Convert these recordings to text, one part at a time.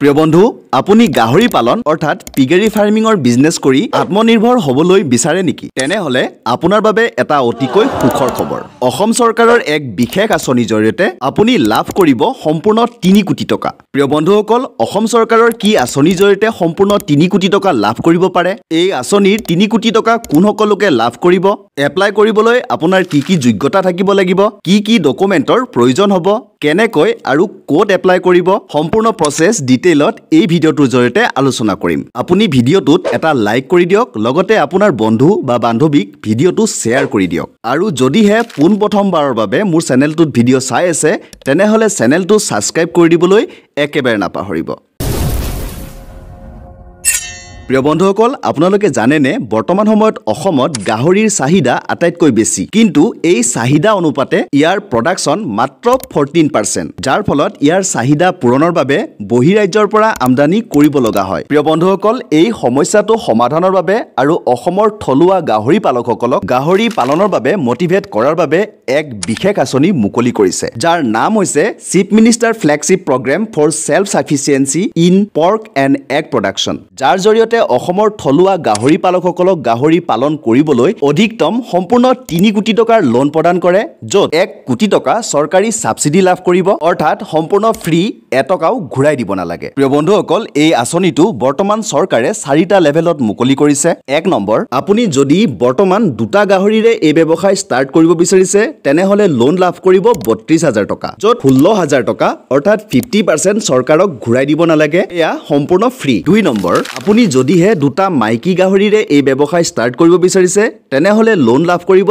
প্ৰিয় বন্ধু আপুনি গাহৰি পালন অৰ্থাৎ পিগেৰী ফাৰ্মিংৰ বিজনেছ কৰি আত্মনিৰ্ভৰ হ'বলৈ বিচাৰে নেকি তেনেহলে আপোনাৰ বাবে এটা অতিকৈ সুখৰ খবৰ অসম চৰকাৰৰ এক বিশেষ আঁচনিৰ জৰিয়তে আপুনি লাভ কৰিব সম্পূৰ্ণ 3 কোটি টকা প্ৰিয় বন্ধুসকল অসম চৰকাৰৰ কি আঁচনিৰ জৰিয়তে সম্পূৰ্ণ 3 কোটি টকা লাভ কৰিব পাৰে এই আঁচনিৰ 3 কোটি টকা কোন সকলোকে লাভ কৰিব এপ্লাই কৰিবলৈ আপোনাৰ কি যোগ্যতা থাকিব লাগিব কি ডকুমেন্টৰ প্ৰয়োজন হ'ব কেনেকৈ আৰু কোড এপ্লাই কৰিব সম্পূৰ্ণ প্ৰসেস ডিটেইলত এই ভিডিওটোৰ জৰিয়তে আলোচনা কৰিম আপুনি ভিডিওটোত এটা লাইক কৰি দিয়ক লগতে আপোনাৰ বন্ধু বা বান্ধৱীক ভিডিওটো শেয়াৰ কৰি দিয়ক আৰু যদিহে পোন প্ৰথমবাৰৰ বাবে মোৰ চেনেলটোত ভিডিও চাই আছে তেনেহলে চেনেলটো সাবস্ক্ৰাইব কৰি দিবলৈ একেবাৰে নাপাহৰিব প্ৰিয় বন্ধুসকল আপোনালোকে জানেনে বৰ্তমান সময়ত অসমত গাহৰিৰ চাহিদা আটাইতকৈ বেছি কিন্তু এই চাহিদা অনুপাতে ইয়াৰ প্ৰডাকশন মাত্ৰ 14% যাৰ ফলত ইয়াৰ চাহিদা পূৰণৰ বাবে বহিৰাজ্যৰ পৰা আমদানি কৰিব লগা হয় প্ৰিয় বন্ধুসকল এই সমস্যাটো সমাধানৰ বাবে আৰু অসমৰ থলুৱা গাহৰি পালকসকলক গাহৰি পালনৰ বাবে মোটিভেট কৰাৰ বাবে এক বিশেষ আঁচনি মুকলি কৰিছে যাৰ নাম হৈছে chief minister flagship programme for self sufficiency in pork and egg production যাৰ জৰিয়তে অসমৰ থলুৱা গাহৰি পালকসকলক গাহৰি পালন কৰিবলৈ অধিকতম সম্পূৰ্ণ 3 কোটি টকাৰ লোন প্ৰদান কৰে য'ত 1 কোটি টকা চৰকাৰী সাবসিডি লাভ কৰিব অৰ্থাৎ সম্পূৰ্ণ ফ্ৰী এটকাও ঘূৰাই দিব নালাগে প্ৰিয় বন্ধুসকল এই আঁচনিটো বৰ্তমান চৰকাৰে 4টা লেভেলত মুকলি কৰিছে 1 নম্বৰ আপুনি যদি বৰ্তমান দুটা গাহৰিৰে এই ব্যৱসায় ষ্টাৰ্ট কৰিব বিচাৰিছে তেনেহলে লোন লাভ কৰিব 32000 টকা য'ত 16000 টকা অৰ্থাৎ 50% চৰকাৰক ঘূৰাই দিব নালাগে এয়া সম্পূৰ্ণ ফ্ৰী 2 নম্বৰ আপুনি যদিহে দুটা মাইকী গাহৰিৰে এই ব্যৱসায় ষ্টাৰ্ট কৰিব বিচাৰিছে তেনেহলে লোন লাভ কৰিব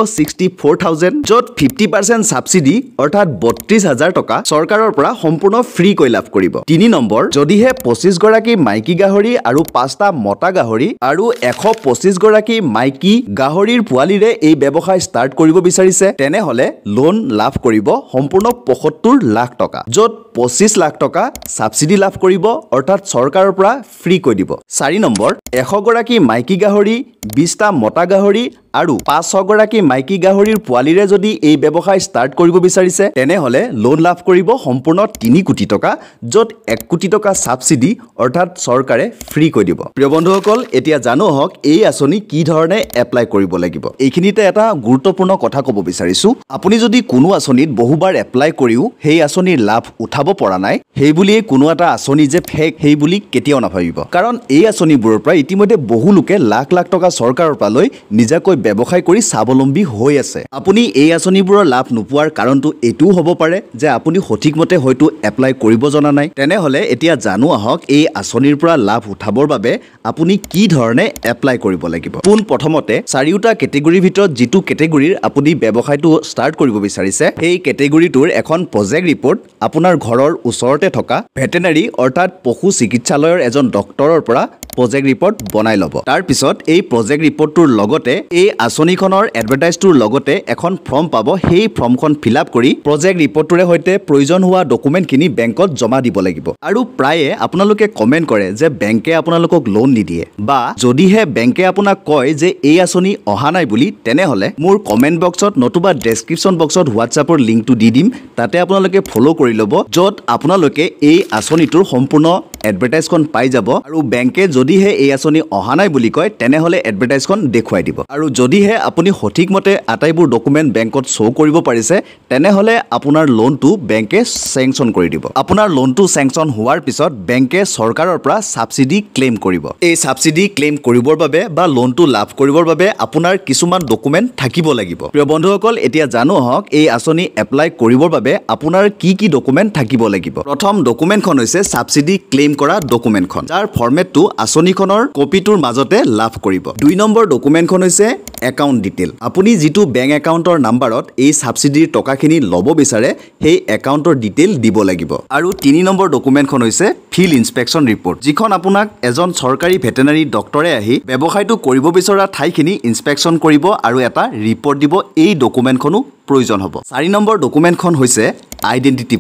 64000 য'ত 50% সাবসিডি অৰ্থাৎ 32000 টকা চৰকাৰৰ পৰা সম্পূৰ্ণ ফ্ৰী কৈ লাভ কৰিব 3 নম্বৰ যদিহে 25 গৰাকী মাইকী গাহৰি আৰু 5টা মতা গাহৰি আৰু 125 গৰাকী মাইকী গাহৰিৰ পোৱালিৰে এই ব্যৱসায় ষ্টাৰ্ট কৰিব বিচাৰিছে তেনেহলে লোন লাভ কৰিব সম্পূৰ্ণ 75 লাখ টকা য'ত 25 লাখ টকা সাবসিডি লাভ কৰিব অৰ্থাৎ চৰকাৰৰ পৰা ফ্ৰী কৈ দিব 4 নম্বৰ 100 গৰাকী মাইকী গাহৰি 20টা মতা গাহৰি আৰু 500 গৰাকী মাইকী গাহৰিৰ পোৱালিৰে যদি এই ব্যৱসায় ষ্টাৰ্ট কৰিব বিচাৰিছে তেনেহলে লোন লাভ কৰিব সম্পূৰ্ণ 3 কোটি টকা য'ত 1 কোটি টকা সাবসিডি অৰ্থাৎ চৰকাৰে ফ্ৰী কৈ দিব প্ৰিয় বন্ধুসকল এতিয়া জানো হওক এই আঁচনি কি ধৰণে এপ্লাই কৰিব লাগিব এইখিনিতে এটা গুৰুত্বপূৰ্ণ কথা ক'ব বিচাৰিছো আপুনি যদি কোনো আঁচনিত বহুবাৰ এপ্লাই কৰিও সেই আঁচনিৰ লাভ উঠাব পৰা নাই সেই বুলিয়ে কোনো এটা আঁচনি যে ফেক সেই বুলি কেতিয়াও নাভাবিব কাৰণ এই আঁচনিবোৰৰ পৰা ইতিমধ্যে বহু লোকে লাখ লাখ টকা চৰকাৰৰ পৰা লৈ নিজাকৈ ব্যৱসায় কৰি স্বাৱলম্বী হৈ আছে আপুনি এই আঁচনিবোৰৰ লাভ নোপোৱাৰ কাৰণটো এটো হ'ব পাৰে যে আপুনি সঠিকমতে হয়তো এপ্লাই কৰিব জনা নাই তেনেহলে এতিয়া জানো আহক এই আঁচনিৰ পৰা লাভ উঠাবৰ বাবে আপুনি কি ধৰণে এপ্লাই কৰিব লাগিব পোন প্ৰথমতে 4টা কেটেগৰীৰ ভিতৰত যিটো কেটেগৰীৰ আপুনি ব্যৱসায়টো ষ্টাৰ্ট কৰিব বিচাৰিছে সেই কেটেগৰীটোৰ এখন প্ৰজেক্ট ৰিপৰ্ট আপোনাৰ ঘৰৰ ওচৰতে থকা ভেটেনাৰী অৰ্থাৎ পশু চিকিৎসালয়ৰ এজন ডক্টৰৰ পৰা প্ৰজেক্ট ৰিপৰ্ট বনাই ল'ব তাৰ পিছত এই প্ৰজেক্ট ৰিপৰ্টটোৰ লগতে এই আঁচনিখনৰ এডভাৰটাইজটোৰ লগতে এখন ফৰ্ম পাব সেই ফৰ্মখন ফিলআপ কৰি প্ৰজেক্ট ৰিপৰ্টটোৰে সৈতে প্ৰয়োজন হোৱা ডকুমেন্টখিনি বেংকত জমা দিব লাগিব আৰু প্ৰায়ে আপোনালোকে কমেন্ট কৰে যে বেংকে আপোনালোকক লোন নিদিয়ে বা যদিহে বেংকে আপোনাক কয় যে এই আঁচনি অহা নাই বুলি তেনেহলে মোৰ কমেন্ট বক্সত নতুবা ডেসক্ৰিপচন বক্সত হোৱাটছআপৰ লিংকটো দি দিম তাতে আপোনালোকে ফলো কৰি ল'ব য'ত আপোনালোকে এই আঁচনিটোৰ সম্পূৰ্ণ এডভাৰটাইজখন পাই যাব আৰু বেংকে যদিহে এই আঁচনি অহা নাই বুলি কয় তেনেহলে এডভাৰটাইজখন দেখুৱাই দিব আৰু যদিহে আপুনি সঠিকমতে আটাইবোৰ ডকুমেন্ট বেংকত শো কৰিব পাৰিছে তেনেহলে আপোনাৰ লোনটো বেংকে স্যাংচন কৰি দিব আপোনাৰ লোনটো স্যাংচন হোৱাৰ পিছত বেংকে চৰকাৰৰ পৰা সাবসিডি ক্লেম কৰিব এই সাবসিডি ক্লেম কৰিবৰ বাবে বা লোনটো লাভ কৰিবৰ বাবে আপোনাৰ কিছুমান ডকুমেন্ট থাকিব লাগিব প্ৰিয় বন্ধুসকল এতিয়া জানো হওক এই আঁচনি এপ্লাই কৰিবৰ বাবে আপোনাৰ কি ডকুমেন্ট থাকিব লাগিব প্ৰথম ডকুমেন্টখন হৈছে সাবসিডি ক্লেম কৰা ডকুমেন্টখন যাৰ ফৰমেটটো আঁচনিখনৰ কপিটোৰ মাজতে লাভ কৰিব 2 নম্বৰ ডকুমেন্টখন হৈছে একাউন্ট ডিটেইল আপুনি যিটো বেংক একাউন্টৰ নাম্বাৰত এই সাবসিডিৰ টকাখিনি ল'ব বিচাৰে সেই একাউন্টৰ ডিটেইল দিব লাগিব আৰু 3 নম্বৰ ডকুমেন্টখন হৈছে ফিল্ড ইনস্পেকচন ৰিপৰ্ট যিখন আপোনাক এজন চৰকাৰী ভেটেনাৰী ডক্টৰে আহি ব্যৱসায়টো কৰিব বিচৰা ঠাইখিনি ইনস্পেকচন কৰিব আৰু এটা ৰিপৰ্ট দিব এই ডকুমেন্টখনো প্ৰয়োজন হ'ব 4 নম্বৰ ডকুমেন্টখন হৈছে আইডেন্টিটি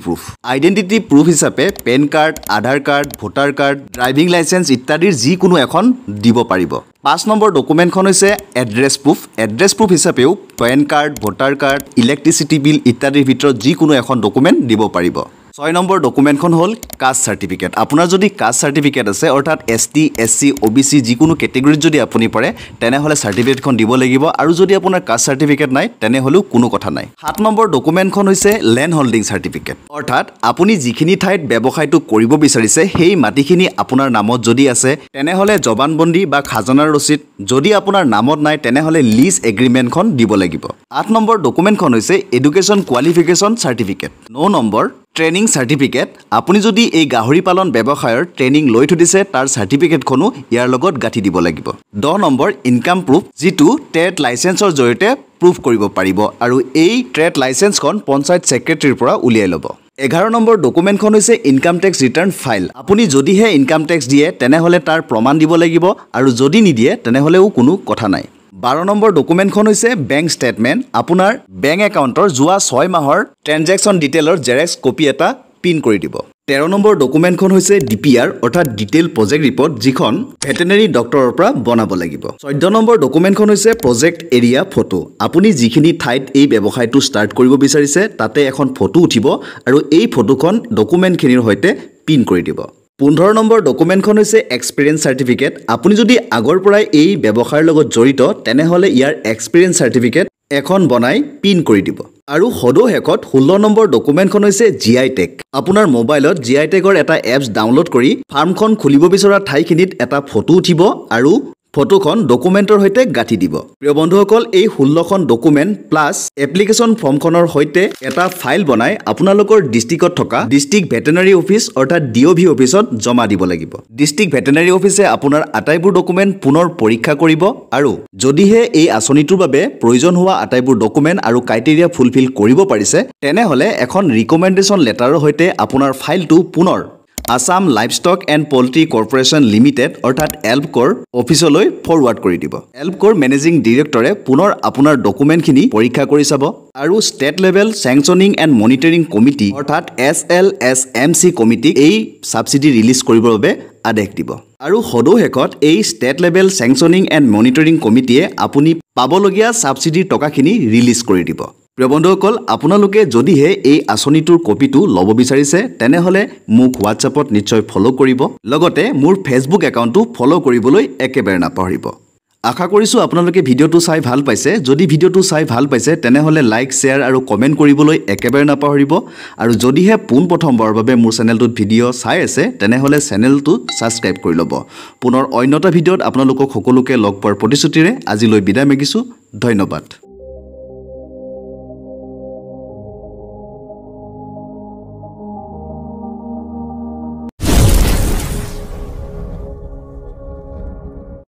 প্ৰুফ হিচাপে PAN card Aadhaar card voter card driving licence ইত্যাদিৰ যিকোনো এখন দিব পাৰিব 5 নম্বৰ ডকুমেন্টখন হৈছে এড্ৰেছ প্ৰুফ হিচাপেও PAN card voter card electricity bill ইত্যাদিৰ ভিতৰত যিকোনো এখন ডকুমেন্ট দিব পাৰিব 6 নম্বৰ ডকুমেণ্টখন হ'ল কাষ্ট সাৰ্টিফিকেট আপোনাৰ যদি কাষ্ট সাৰ্টিফিকেট আছে অৰ্থাৎ ST SC OBC যিকোনো কেটেগৰীত যদি আপুনি পৰে তেনেহলে সাৰ্টিফিকেটখন দিব লাগিব আৰু যদি আপোনাৰ কাষ্ট সাৰ্টিফিকেট নাই তেনেহলেও কোনো কথা নাই 7 নম্বৰ ডকুমেণ্টখন হৈছে ল্যান্ড হোল্ডিং সাৰ্টিফিকেট অৰ্থাৎ আপুনি যিখিনি ঠাইত ব্যৱসায়টো কৰিব বিচাৰিছে সেই মাটিখিনি আপোনাৰ নামত যদি আছে তেনেহলে জবানবন্দী বা খাজনাৰ ৰচিদ যদি আপোনাৰ নামত নাই তেনেহলে লিজ এগ্ৰিমেণ্টখন দিব লাগিব 8 নম্বৰ ডকুমেণ্টখন হৈছে education qualification certificate 9 number training certificate আপুনি যদি এই গাহৰি পালন ব্যৱসায়ৰ ট্ৰেনিং লৈ থৈছে তাৰ সাৰ্টিফিকেটখনো ইয়াৰ লগত গাঠি দিব লাগিব 10 নম্বৰ ইনকাম প্ৰুফ যেটো ট্ৰেড লাইসেন্সৰ জৰিয়তে প্ৰুফ কৰিব পাৰিব আৰু এই ট্ৰেড লাইসেন্সখন পঞ্চায়ত সেক্ৰেটাৰীৰ পৰা উলিয়াই ল'ব 11 নম্বৰ ডকুমেণ্টখন হৈছে ইনকাম টেক্স ৰিটাৰ্ণ ফাইল আপুনি যদিহে ইনকাম টেক্স দিয়ে তেনেহলে তাৰ প্ৰমাণ দিব লাগিব আৰু যদি নিদিয়ে তেনেহলেও কোনো কথা নাই 12 নম্বৰ ডকুমেণ্টখন হৈছে বেংক ষ্টেটমেণ্ট আপোনাৰ বেংক একাউণ্টৰ যোৱা 6 মাহৰ ট্ৰানজেকচন ডিটেইলৰ জেৰেক্স কপি এটা পিন কৰি দিব 13 নম্বৰ ডকুমেণ্টখন হৈছে DPR অৰ্থাৎ ডিটেইল প্ৰজেক্ট ৰিপৰ্ট যিখন ভেটেনেৰি ডক্টৰৰ পৰা বনাব লাগিব 14 নম্বৰ ডকুমেণ্টখন হৈছে প্ৰজেক্ট এৰিয়া ফটো আপুনি যিখিনি ঠাইত এই ব্যৱসায়টো ষ্টাৰ্ট কৰিব বিচাৰিছে তাতে এখন ফটো উঠিব আৰু এই ফটোখন ডকুমেণ্টখিনিৰ সৈতে পিন কৰি দিব 15 নম্বৰ ডকুমেণ্টখন হৈছে এক্সপেৰিয়েন্স সাৰ্টিফিকেট আপুনি যদি আগৰ পৰাই এই ব্যৱসায়ৰ লগত জড়িত তেনেহলে ইয়াৰ এক্সপেৰিয়েন্স সাৰ্টিফিকেট এখন বনাই পিন কৰি দিব আৰু হদো হেকত 16 নম্বৰ ডকুমেণ্টখন হৈছে GI টেগ আপোনাৰ মোবাইলত GI টেগৰ এটা এপছ ডাউনলোড কৰি ফাৰ্মখন খুলিব বিচৰা ঠাইখিনিত এটা ফটো উঠিব আৰু ফটোখন ডকুমেণ্টৰ সৈতে গাঠি দিব প্ৰিয় বন্ধুসকল এই 16খন ডকুমেণ্ট প্লাস এপ্লিকেশন ফৰ্মখনৰ সৈতে এটা ফাইল বনাই আপোনালোকৰ ডিস্ট্ৰিক্টত থকা ডিস্ট্ৰিক্ট ভেটেনাৰী অফিচ অৰ্থাৎ DOV অফিচত জমা দিব লাগিব ডিস্ট্ৰিক্ট ভেটেনাৰী অফিচে আপোনাৰ আটাইবোৰ ডকুমেণ্ট পুনৰ পৰীক্ষা কৰিব আৰু যদিহে এই আঁচনিটোৰ বাবে প্ৰয়োজন হোৱা আটাইবোৰ ডকুমেণ্ট আৰু ক্ৰাইটেৰিয়া ফুলফিল কৰিব পাৰিছে তেনেহলে এখন ৰিকমেণ্ডেশ্যন লেটাৰৰ সৈতে আপোনাৰ ফাইলটো পুনৰ Assam livestock and poultry corporation limited অৰ্থাৎ এলপক'ৰ অফিচলৈ ফৰৱাৰ্ড কৰি দিব এলপক'ৰ মেনেজিং ডিৰেক্টৰে পুনৰ আপোনাৰ ডকুমেণ্টখিনি পৰীক্ষা কৰি চাব আৰু state level sanctioning and monitoring committee অৰ্থাৎ SLSMC কমিটি এই সাবসিডি ৰিলিজ কৰিবৰ বাবে আদেশ দিব আৰু হদো হেকত এই state level sanctioning and monitoring কমিটিয়ে আপুনি পাবলগীয়া সাবসিডিৰ টকাখিনি ৰিলিজ কৰি দিব প্ৰিয় বন্ধুসকল আপোনালোকে যদিহে এই আঁচনিটোৰ কপিটো ল'ব বিচাৰিছে তেনেহলে মোক হোৱাটছআপত নিশ্চয় ফলো কৰিব লগতে মোৰ ফেচবুক একাউণ্টটো ফলো কৰিবলৈ একেবাৰে নাপাহৰিব আশা কৰিছো আপোনালোকে ভিডিওটো চাই ভাল পাইছে যদি ভিডিওটো চাই ভাল পাইছে তেনেহলে লাইক শেয়াৰ আৰু কমেন্ট কৰিবলৈ একেবাৰে নাপাহৰিব আৰু যদিহে পোন প্ৰথমবাৰৰ বাবে মোৰ চেনেলটোত ভিডিও চাই আছে তেনেহলে চেনেলটো সাবস্ক্ৰাইব কৰি ল'ব পুনৰ অন্যটা ভিডিওত আপোনালোকক সকলোকে লগ পোৱাৰ প্ৰতিশ্ৰুতিৰে আজিলৈ বিদায় মাগিছো ধন্যবাদ